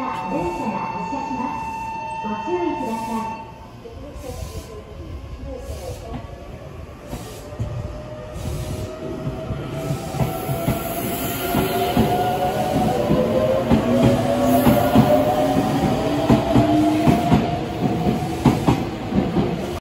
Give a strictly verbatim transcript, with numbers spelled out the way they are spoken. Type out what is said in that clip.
電車が発車します。ご注意ください。